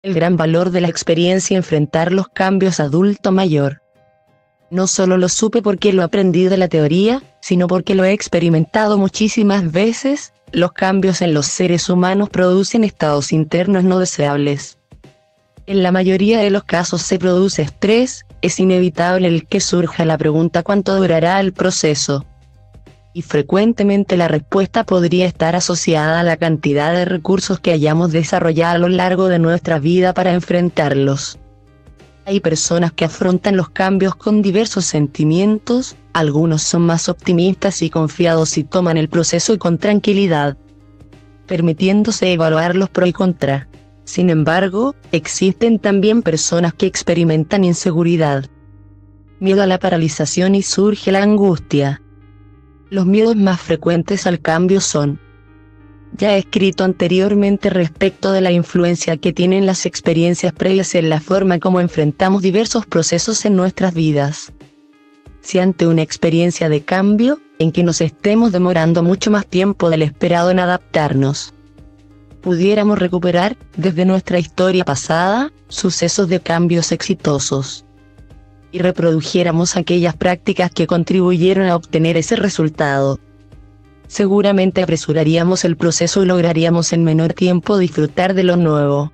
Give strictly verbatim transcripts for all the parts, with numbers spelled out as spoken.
El gran valor de la experiencia enfrentar los cambios adulto mayor. No solo lo supe porque lo aprendí de la teoría, sino porque lo he experimentado muchísimas veces. Los cambios en los seres humanos producen estados internos no deseables. En la mayoría de los casos se produce estrés, es inevitable el que surja la pregunta ¿cuánto durará el proceso? Y frecuentemente la respuesta podría estar asociada a la cantidad de recursos que hayamos desarrollado a lo largo de nuestra vida para enfrentarlos. Hay personas que afrontan los cambios con diversos sentimientos, algunos son más optimistas y confiados y toman el proceso con tranquilidad, permitiéndose evaluar los pros y contras. Sin embargo, existen también personas que experimentan inseguridad, miedo a la paralización y surge la angustia. Los miedos más frecuentes al cambio son: ya he escrito anteriormente respecto de la influencia que tienen las experiencias previas en la forma como enfrentamos diversos procesos en nuestras vidas. Si ante una experiencia de cambio, en que nos estemos demorando mucho más tiempo del esperado en adaptarnos, pudiéramos recuperar, desde nuestra historia pasada, sucesos de cambios exitosos, y reprodujéramos aquellas prácticas que contribuyeron a obtener ese resultado, seguramente apresuraríamos el proceso y lograríamos en menor tiempo disfrutar de lo nuevo.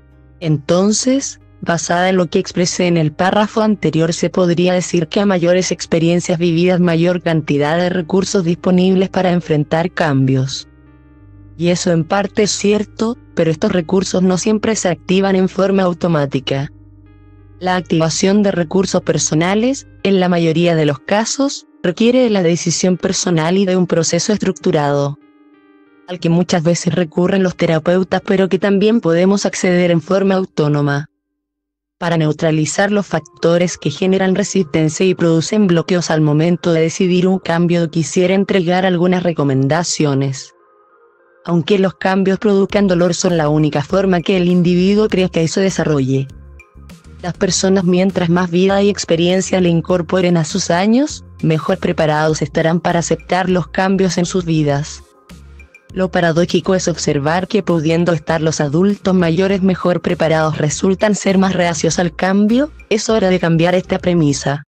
Entonces, basada en lo que expresé en el párrafo anterior, se podría decir que a mayores experiencias vividas, mayor cantidad de recursos disponibles para enfrentar cambios. Y eso en parte es cierto, pero estos recursos no siempre se activan en forma automática. La activación de recursos personales, en la mayoría de los casos, requiere de la decisión personal y de un proceso estructurado, al que muchas veces recurren los terapeutas, pero que también podemos acceder en forma autónoma, para neutralizar los factores que generan resistencia y producen bloqueos al momento de decidir un cambio. Quisiera entregar algunas recomendaciones. Aunque los cambios produzcan dolor, son la única forma que el individuo cree que se desarrolle. Las personas, mientras más vida y experiencia le incorporen a sus años, mejor preparados estarán para aceptar los cambios en sus vidas. Lo paradójico es observar que, pudiendo estar los adultos mayores mejor preparados, resultan ser más reacios al cambio. Es hora de cambiar esta premisa.